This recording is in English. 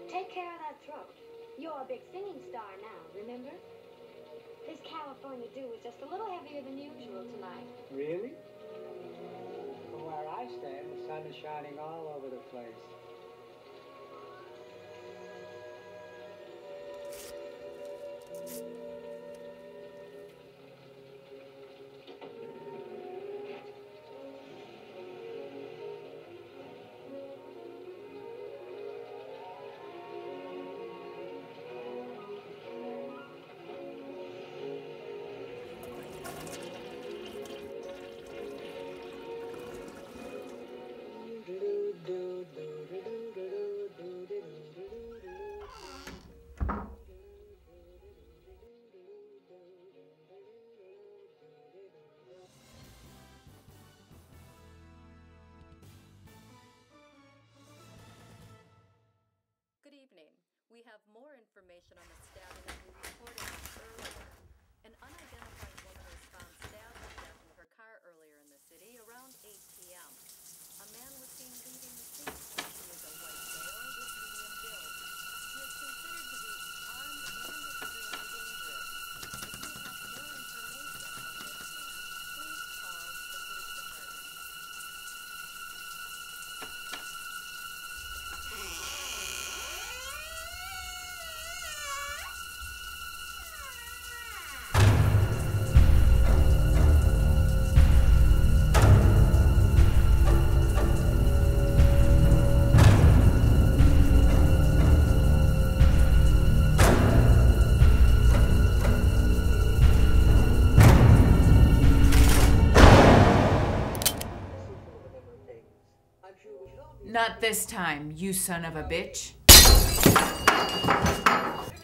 Take care of that throat. You're a big singing star now, remember? This California dew is just a little heavier than usual tonight. Really? From where I stand, the sun is shining all over the place. Good evening. We have more information on the stabbing that we reported on earlier. An unidentified woman was found stabbed to death in her car earlier in the city around 8 p.m. A man was seen leaving the scene. He was a white male with medium build. He is considered to be armed and extremely dangerous. If you have more information on this man, please call the police department. Not this time, you son of a bitch.